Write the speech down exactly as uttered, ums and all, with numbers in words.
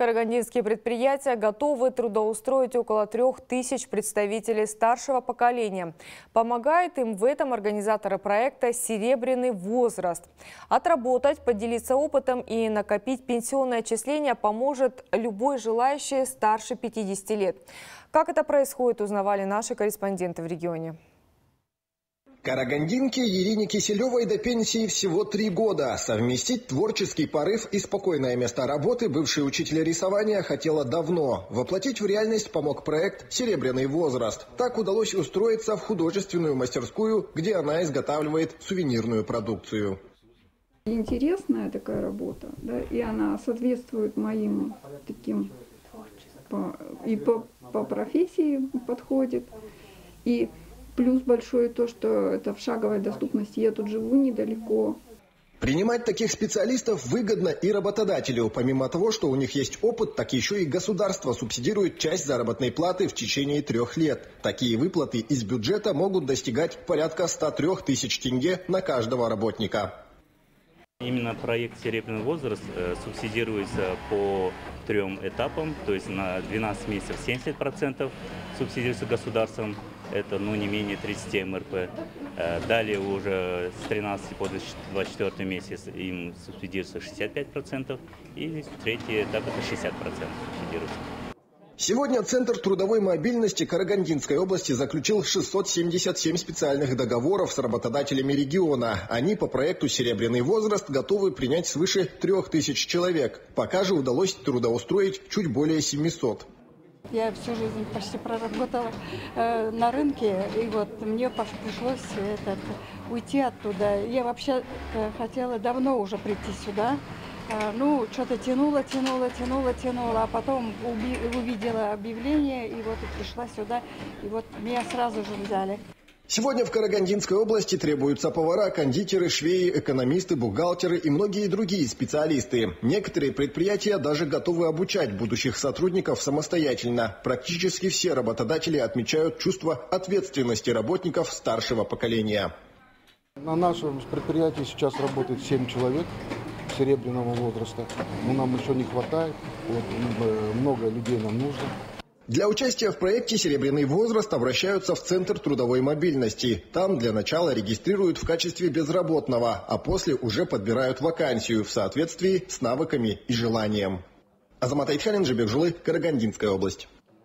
Карагандинские предприятия готовы трудоустроить около трех тысяч представителей старшего поколения. Помогает им в этом организаторы проекта «Серебряный возраст». Отработать, поделиться опытом и накопить пенсионное отчисление поможет любой желающий старше пятидесяти лет. Как это происходит, узнавали наши корреспонденты в регионе. Карагандинке Ирине Киселевой до пенсии всего три года. Совместить творческий порыв и спокойное место работы бывший учитель рисования хотела давно. Воплотить в реальность помог проект «Серебряный возраст». Так удалось устроиться в художественную мастерскую, где она изготавливает сувенирную продукцию. Интересная такая работа, да, и она соответствует моим таким по, и по, по профессии подходит, и плюс большой то, что это в шаговой доступности. Я тут живу недалеко. Принимать таких специалистов выгодно и работодателю. Помимо того, что у них есть опыт, так еще и государство субсидирует часть заработной платы в течение трех лет. Такие выплаты из бюджета могут достигать порядка ста трёх тысяч тенге на каждого работника. Именно проект «Серебряный возраст» субсидируется по трем этапам, то есть на двенадцать месяцев семьдесят процентов субсидируется государством, это ну, не менее тридцать эм эр пэ. Далее уже с тринадцати по двадцать четвёртый месяц им субсидируется шестьдесят пять процентов, и третий этап это шестьдесят процентов субсидируется. Сегодня Центр трудовой мобильности Карагандинской области заключил шестьсот семьдесят семь специальных договоров с работодателями региона. Они по проекту «Серебряный возраст» готовы принять свыше трех тысяч человек. Пока же удалось трудоустроить чуть более семисот. Я всю жизнь почти проработала э, на рынке, и вот мне пришлось этот, уйти оттуда. Я вообще э, хотела давно уже прийти сюда. Ну, что-то тянуло, тянуло, тянуло, тянуло, а потом увидела объявление, и вот и пришла сюда, и вот меня сразу же взяли. Сегодня в Карагандинской области требуются повара, кондитеры, швеи, экономисты, бухгалтеры и многие другие специалисты. Некоторые предприятия даже готовы обучать будущих сотрудников самостоятельно. Практически все работодатели отмечают чувство ответственности работников старшего поколения. На нашем предприятии сейчас работает семь человек серебряного возраста, но нам еще не хватает, вот, много людей нам нужно. Для участия в проекте «Серебряный возраст» обращаются в Центр трудовой мобильности. Там для начала регистрируют в качестве безработного, а после уже подбирают вакансию в соответствии с навыками и желанием. Азамат Айтханин, Жибек Жулы, Карагандинская область.